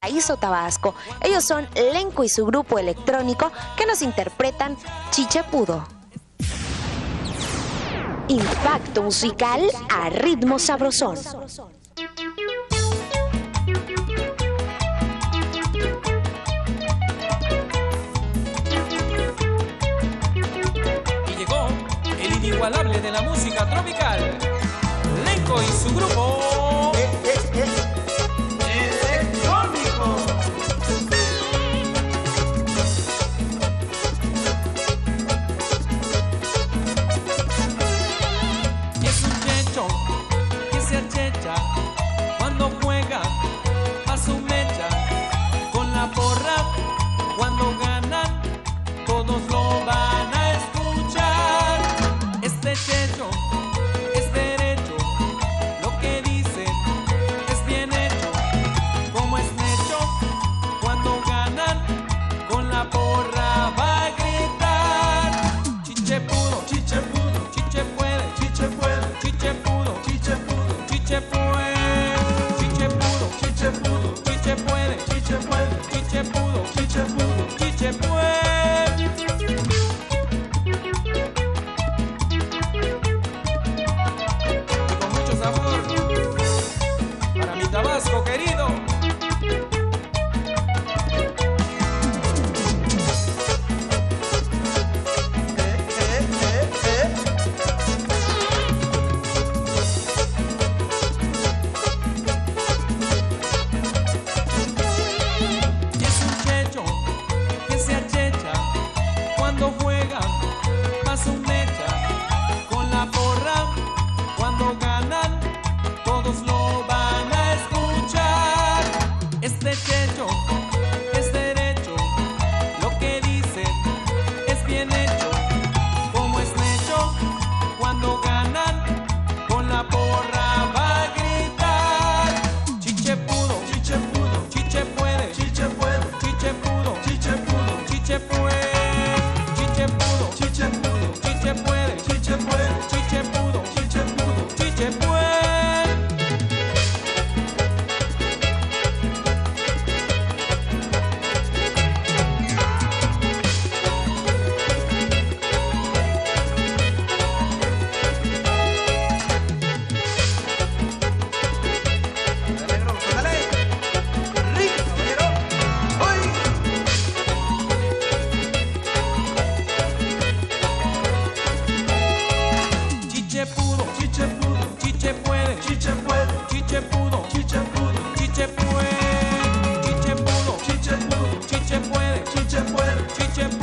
Paraíso Tabasco. Ellos son Lenco y su grupo electrónico que nos interpretan Chiche Pudo. Impacto musical a ritmo sabrosón. Y llegó el inigualable de la música tropical, Lenco y su grupo electrónico. Es un checho que se achecha cuando juega a su mecha con la porra. Cuando ganan todos lo van a escuchar. Este checho es derecho, lo que dice es bien hecho. Como es necho, cuando ganan con la porra va a gritar: Chiche pudo, chiche pudo, chiche puede, chiche puede, chiche pudo, chiche pudo, chiche puede, chiche pudo, chiche pudo, chiche puede, chiche puede, chiche pudo, chiche pudo, chiche puede. Para mi Tabasco querido. Y es un checho que se achecha cuando juega a su mecha con la porra. Cuando ganan todos lo van a escuchar. Este checho es derecho, lo que dice es bien hecho. Como es necho, cuando ganan con la porra va a gritar: Chiche pudo, chiche pudo, chiche puede, chiche puede, chiche pudo, chiche pudo, chiche puede, chiche pudo, chiche pudo, chiche puede, chiche puede, chiche pudo, chiche pudo, chiche puede. Chiche pudo, chiche pudo, chiche puede, chiche puede, chiche pudo, chiche pudo, chiche puede, chiche pudo, chiche pudo, chiche puede, chiche puede, chiche